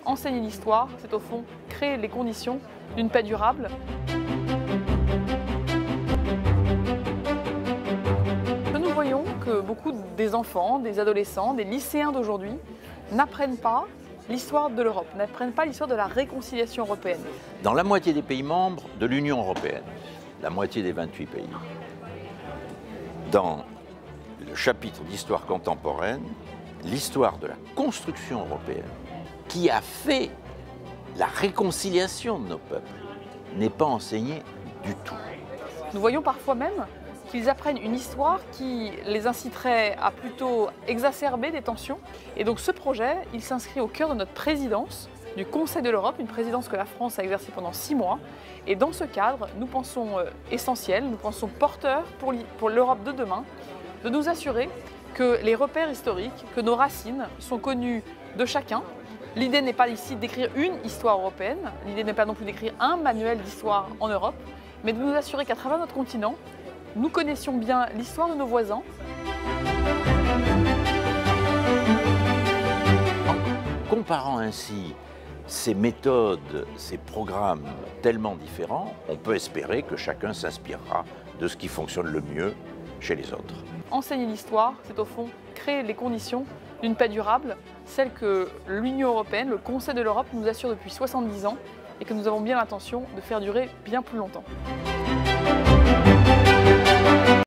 Enseigner l'histoire, c'est au fond créer les conditions d'une paix durable. Nous voyons que beaucoup des enfants, des adolescents, des lycéens d'aujourd'hui n'apprennent pas l'histoire de l'Europe, n'apprennent pas l'histoire de la réconciliation européenne. Dans la moitié des pays membres de l'Union européenne, la moitié des 28 pays, dans le chapitre d'histoire contemporaine, l'histoire de la construction européenne, qui a fait la réconciliation de nos peuples, n'est pas enseignée du tout. Nous voyons parfois même qu'ils apprennent une histoire qui les inciterait à plutôt exacerber des tensions. Et donc ce projet, il s'inscrit au cœur de notre présidence du Conseil de l'Europe, une présidence que la France a exercée pendant 6 mois. Et dans ce cadre, nous pensons essentiel, nous pensons porteur pour l'Europe de demain, de nous assurer que les repères historiques, que nos racines sont connues de chacun. L'idée n'est pas ici d'écrire une histoire européenne, l'idée n'est pas non plus d'écrire un manuel d'histoire en Europe, mais de nous assurer qu'à travers notre continent, nous connaissions bien l'histoire de nos voisins. En comparant ainsi ces méthodes, ces programmes tellement différents, on peut espérer que chacun s'inspirera de ce qui fonctionne le mieux chez les autres. Enseigner l'histoire, c'est au fond créer les conditions d'une paix durable, celle que l'Union européenne, le Conseil de l'Europe nous assure depuis 70 ans et que nous avons bien l'intention de faire durer bien plus longtemps.